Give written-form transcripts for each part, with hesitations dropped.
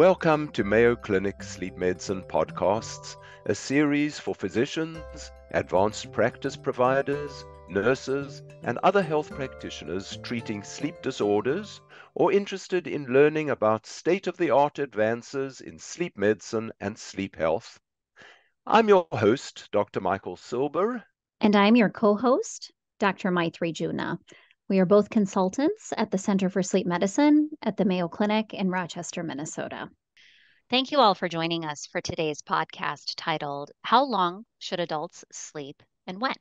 Welcome to Mayo Clinic Sleep Medicine Podcasts, a series for physicians, advanced practice providers, nurses, and other health practitioners treating sleep disorders or interested in learning about state-of-the-art advances in sleep medicine and sleep health. I'm your host, Dr. Michael Silber. And I'm your co-host, Dr. Maitri Juna. We are both consultants at the Center for Sleep Medicine at the Mayo Clinic in Rochester, Minnesota. Thank you all for joining us for today's podcast titled, How Long Should Adults Sleep and When?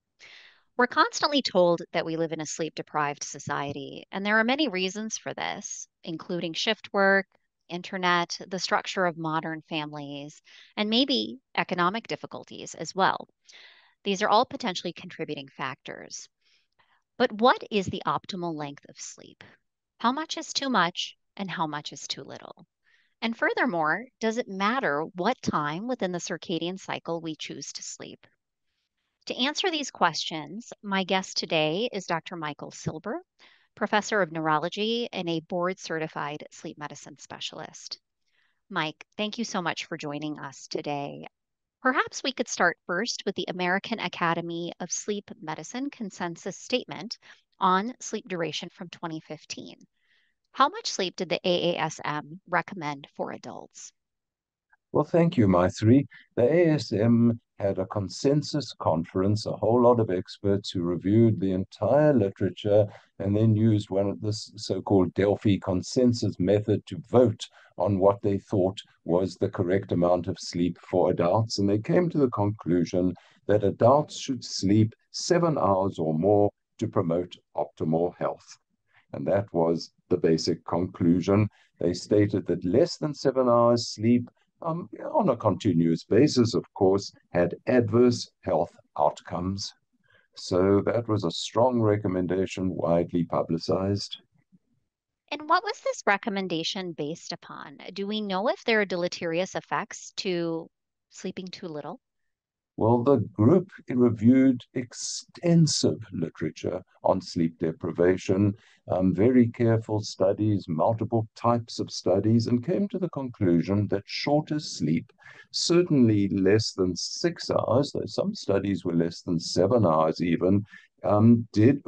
We're constantly told that we live in a sleep-deprived society, and there are many reasons for this, including shift work, internet, the structure of modern families, and maybe economic difficulties as well. These are all potentially contributing factors. But what is the optimal length of sleep? How much is too much and how much is too little? And furthermore, does it matter what time within the circadian cycle we choose to sleep? To answer these questions, my guest today is Dr. Michael Silber, professor of neurology and a board-certified sleep medicine specialist. Mike, thank you so much for joining us today. Perhaps we could start first with the American Academy of Sleep Medicine consensus statement on sleep duration from 2015. How much sleep did the AASM recommend for adults? Well, thank you, Maitri. The AASM had a consensus conference, a whole lot of experts who reviewed the entire literature and then used one of this so-called Delphi consensus method to vote on what they thought was the correct amount of sleep for adults. And they came to the conclusion that adults should sleep 7 hours or more to promote optimal health. And that was the basic conclusion. They stated that less than 7 hours sleep on a continuous basis, of course, had adverse health outcomes. So that was a strong recommendation, widely publicized. And what was this recommendation based upon? Do we know if there are deleterious effects to sleeping too little? Well, the group reviewed extensive literature on sleep deprivation, very careful studies, multiple types of studies, and came to the conclusion that shorter sleep, certainly less than 6 hours, though some studies were less than 7 hours even, did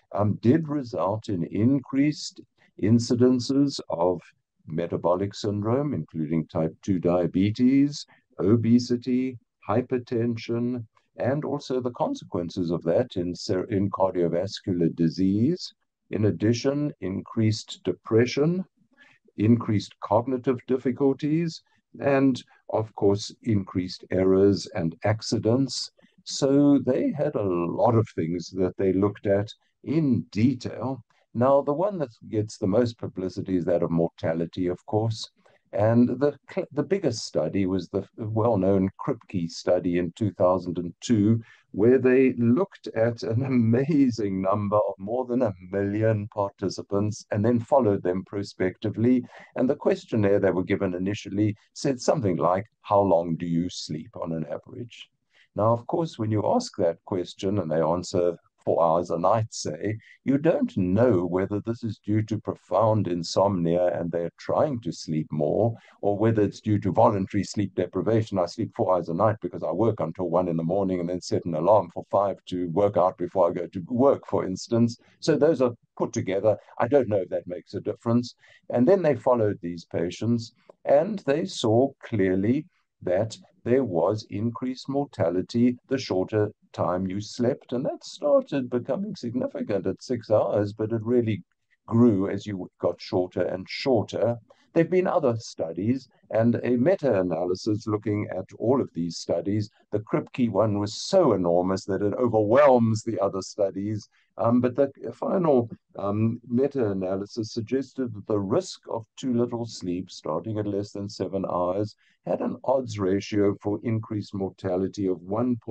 result in increased incidences of metabolic syndrome, including type 2 diabetes, obesity, hypertension, and also the consequences of that in cardiovascular disease. In addition, increased depression, increased cognitive difficulties, and of course, increased errors and accidents. So they had a lot of things that they looked at in detail. Now, the one that gets the most publicity is that of mortality, of course. And the biggest study was the well-known Kripke study in 2002, where they looked at an amazing number of more than 1 million participants and then followed them prospectively. And the questionnaire they were given initially said something like, how long do you sleep on an average? Now, of course, when you ask that question and they answer 4 hours a night, say, you don't know whether this is due to profound insomnia and they're trying to sleep more, or whether it's due to voluntary sleep deprivation. I sleep 4 hours a night because I work until 1 in the morning and then set an alarm for 5 to work out before I go to work, for instance. So those are put together. I don't know if that makes a difference. And then they followed these patients and they saw clearly that there was increased mortality the shorter time you slept, and that started becoming significant at 6 hours, but it really grew as you got shorter and shorter. There have been other studies and a meta-analysis looking at all of these studies. The Kripke one was so enormous that it overwhelms the other studies. But the final meta-analysis suggested that the risk of too little sleep, starting at less than 7 hours, had an odds ratio for increased mortality of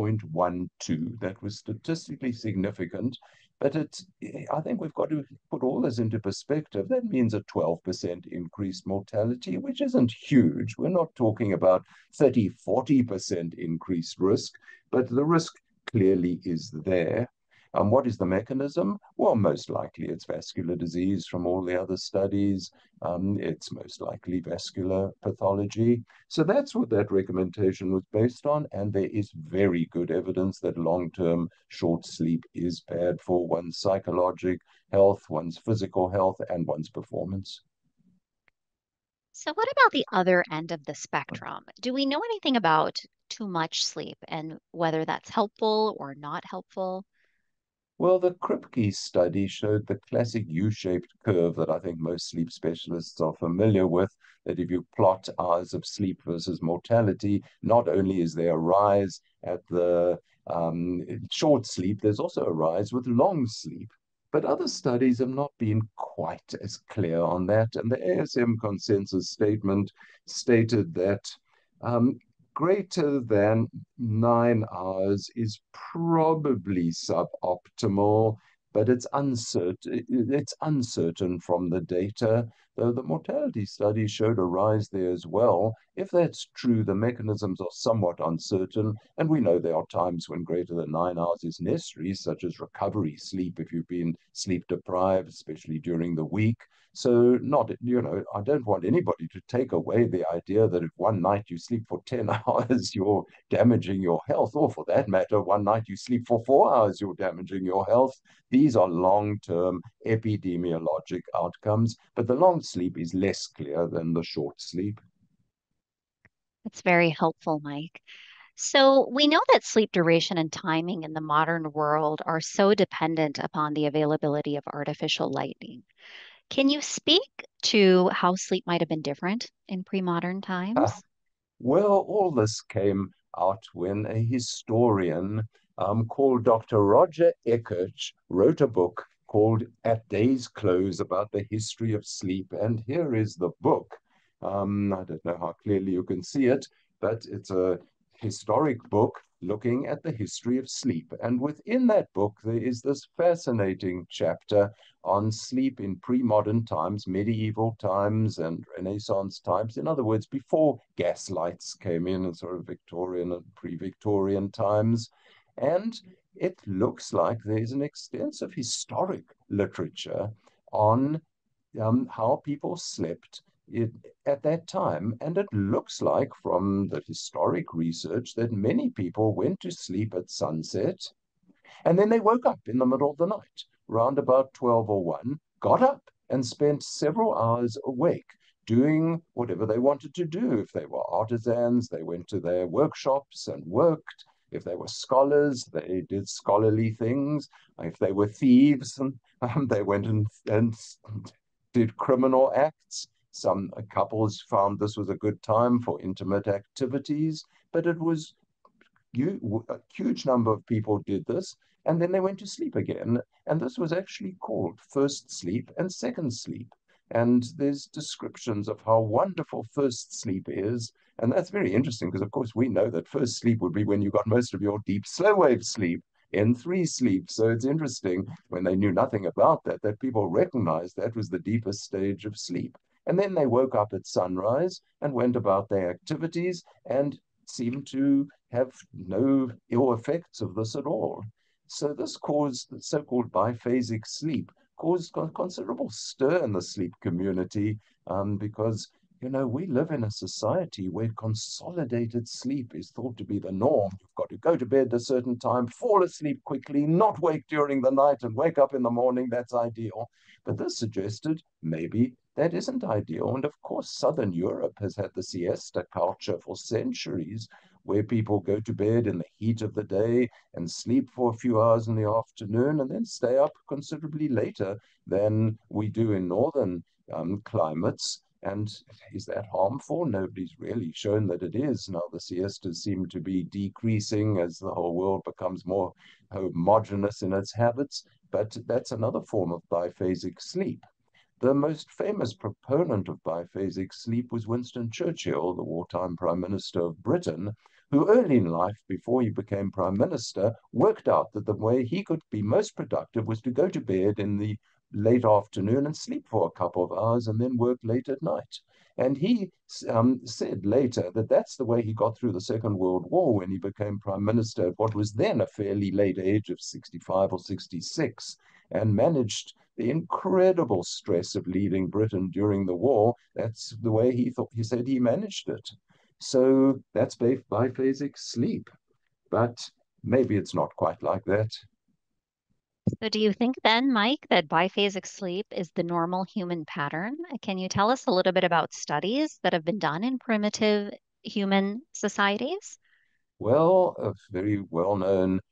1.12. That was statistically significant. But I think we've got to put all this into perspective. That means a 12% increased mortality, which isn't huge. We're not talking about 30, 40% increased risk, but the risk clearly is there. What is the mechanism? Well, most likely it's vascular disease from all the other studies. It's most likely vascular pathology. So that's what that recommendation was based on. And there is very good evidence that long-term short sleep is bad for one's psychological health, one's physical health, and one's performance. So, what about the other end of the spectrum? Do we know anything about too much sleep and whether that's helpful or not helpful? Well, the Kripke study showed the classic U-shaped curve that I think most sleep specialists are familiar with, that if you plot hours of sleep versus mortality, not only is there a rise at the short sleep, there's also a rise with long sleep. But other studies have not been quite as clear on that. And the AASM consensus statement stated that um, greater than 9 hours is probably suboptimal, but it's uncertain. It's uncertain from the data, though the mortality study showed a rise there as well. If that's true, the mechanisms are somewhat uncertain, and we know there are times when greater than 9 hours is necessary, such as recovery sleep if you've been sleep deprived, especially during the week. So I don't want anybody to take away the idea that if one night you sleep for 10 hours, you're damaging your health, or for that matter, one night you sleep for 4 hours, you're damaging your health. These are long-term epidemiologic outcomes, but the long sleep is less clear than the short sleep. That's very helpful, Mike. So, we know that sleep duration and timing in the modern world are so dependent upon the availability of artificial lighting. Can you speak to how sleep might have been different in pre-modern times? Well, all this came out when a historian called Dr. Roger Eckert wrote a book called At Day's Close about the history of sleep. And here is the book. I don't know how clearly you can see it, but it's a historic book looking at the history of sleep. And within that book, there is this fascinating chapter on sleep in pre-modern times, medieval times, and Renaissance times. In other words, before gas lights came in and sort of Victorian and pre-Victorian times. And it looks like there's an extensive historic literature on how people slept it, at that time. And it looks like from the historic research that many people went to sleep at sunset and then they woke up in the middle of the night, round about 12 or 1, got up and spent several hours awake doing whatever they wanted to do. If they were artisans, they went to their workshops and worked. If they were scholars, they did scholarly things. If they were thieves, they went and did criminal acts. Some couples found this was a good time for intimate activities, but it was a huge number of people did this, and then they went to sleep again. And this was actually called first sleep and second sleep. And there's descriptions of how wonderful first sleep is. And that's very interesting because, of course, we know that first sleep would be when you got most of your deep slow wave sleep, N3 sleep. So it's interesting when they knew nothing about that, that people recognized that was the deepest stage of sleep. And then they woke up at sunrise and went about their activities and seemed to have no ill effects of this at all. So this caused the so-called biphasic sleep, caused considerable stir in the sleep community because, we live in a society where consolidated sleep is thought to be the norm. You've got to go to bed at a certain time, fall asleep quickly, not wake during the night and wake up in the morning. That's ideal. But this suggested maybe that isn't ideal. And of course, Southern Europe has had the siesta culture for centuries, where people go to bed in the heat of the day and sleep for a few hours in the afternoon and then stay up considerably later than we do in northern climates. And is that harmful? Nobody's really shown that it is. Now the siestas seem to be decreasing as the whole world becomes more homogeneous in its habits, but that's another form of biphasic sleep. The most famous proponent of biphasic sleep was Winston Churchill, the wartime Prime Minister of Britain, who early in life, before he became Prime Minister, worked out that the way he could be most productive was to go to bed in the late afternoon and sleep for a couple of hours and then work late at night. And he said later that that's the way he got through the Second World War when he became prime minister at what was then a fairly late age of 65 or 66, and managed the incredible stress of leaving Britain during the war. That's the way he said he managed it. So that's biphasic sleep. But maybe it's not quite like that. So, do you think then, Mike, that biphasic sleep is the normal human pattern? Can you tell us a little bit about studies that have been done in primitive human societies? Well, a very well-known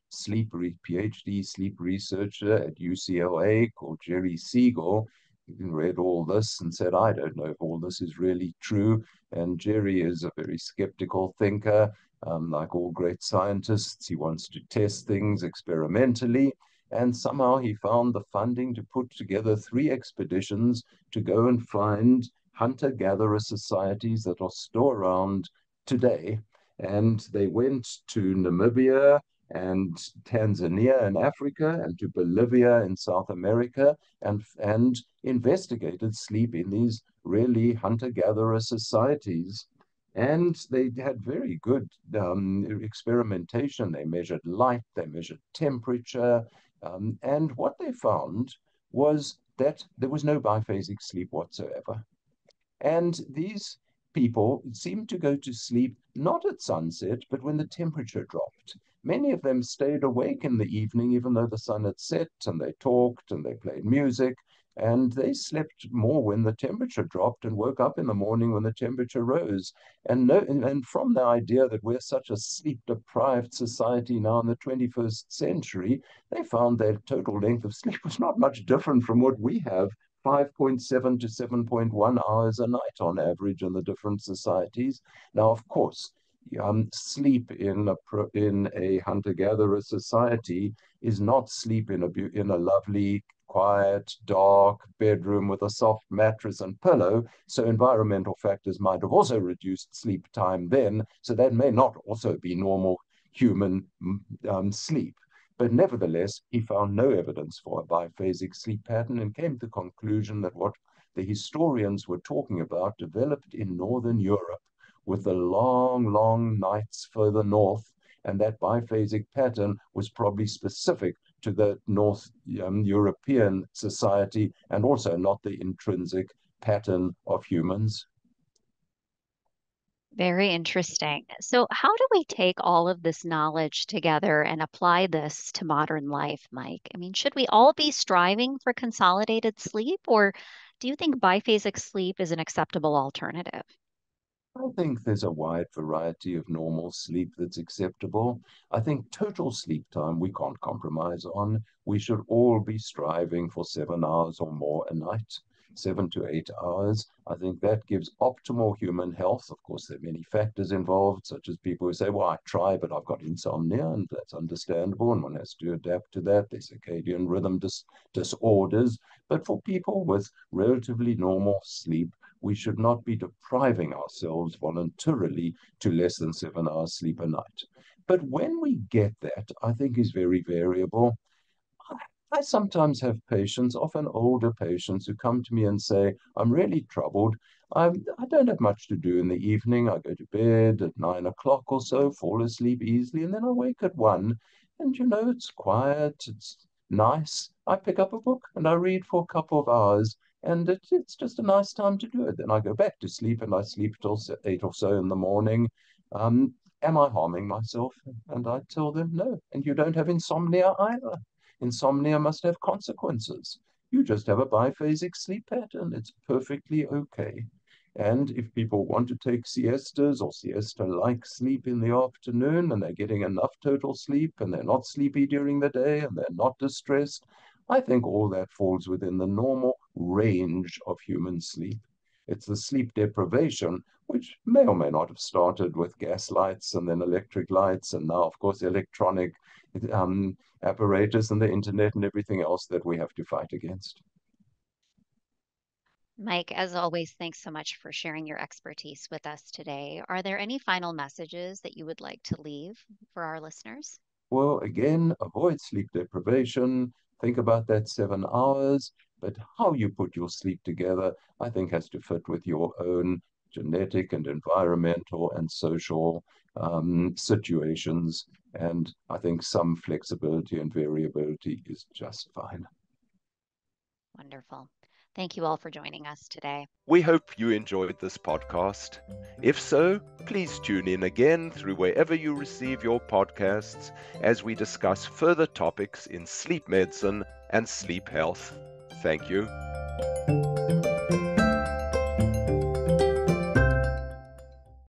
PhD sleep researcher at UCLA called Jerry Siegel read all this and said, I don't know if all this is really true. And Jerry is a very skeptical thinker. Like all great scientists, he wants to test things experimentally. And somehow he found the funding to put together 3 expeditions to go and find hunter-gatherer societies that are still around today. And they went to Namibia and Tanzania in Africa and to Bolivia in South America, and investigated sleep in these really hunter-gatherer societies. And they had very good experimentation. They measured light, they measured temperature, and what they found was that there was no biphasic sleep whatsoever. And these people seemed to go to sleep not at sunset, but when the temperature dropped. Many of them stayed awake in the evening, even though the sun had set, and they talked and they played music, and they slept more when the temperature dropped and woke up in the morning when the temperature rose. And from the idea that we're such a sleep-deprived society now in the 21st century, they found their total length of sleep was not much different from what we have, 5.7 to 7.1 hours a night on average in the different societies. Now, of course, sleep in a hunter-gatherer society is not sleep in a lovely, quiet, dark bedroom with a soft mattress and pillow. So environmental factors might have also reduced sleep time then. So that may not also be normal human sleep. But nevertheless, he found no evidence for a biphasic sleep pattern and came to the conclusion that what the historians were talking about developed in Northern Europe with the long, long nights further north, and that biphasic pattern was probably specific to the North European society and also not the intrinsic pattern of humans. Very interesting. So, how do we take all of this knowledge together and apply this to modern life, Mike? I mean, should we all be striving for consolidated sleep, or do you think biphasic sleep is an acceptable alternative? I think there's a wide variety of normal sleep that's acceptable. I think total sleep time we can't compromise on. We should all be striving for 7 hours or more a night, 7 to 8 hours. I think that gives optimal human health. Of course, there are many factors involved, such as people who say, well, I try, but I've got insomnia, and that's understandable, and one has to adapt to that. There's circadian rhythm disorders. But for people with relatively normal sleep, we should not be depriving ourselves voluntarily to less than 7 hours sleep a night. But when we get that, I think is very variable. I sometimes have patients, often older patients, who come to me and say, I'm really troubled. I don't have much to do in the evening. I go to bed at 9 o'clock or so, fall asleep easily, and then I wake at 1. And it's quiet, it's nice. I pick up a book and I read for a couple of hours, and it's just a nice time to do it. Then I go back to sleep and I sleep till 8 or so in the morning. Am I harming myself? And I tell them, no. And you don't have insomnia either. Insomnia must have consequences. You just have a biphasic sleep pattern. It's perfectly okay. And if people want to take siestas or siesta-like sleep in the afternoon and they're getting enough total sleep and they're not sleepy during the day and they're not distressed, I think all that falls within the normal range of human sleep. It's the sleep deprivation, which may or may not have started with gas lights and then electric lights, and now, of course, electronic apparatus and the internet and everything else that we have to fight against. Mike, as always, thanks so much for sharing your expertise with us today. Are there any final messages that you would like to leave for our listeners? Well, again, avoid sleep deprivation. Think about that 7 hours, but how you put your sleep together, I think, has to fit with your own genetic and environmental and social situations. And I think some flexibility and variability is just fine. Wonderful. Thank you all for joining us today. We hope you enjoyed this podcast. If so, please tune in again through wherever you receive your podcasts as we discuss further topics in sleep medicine and sleep health. Thank you.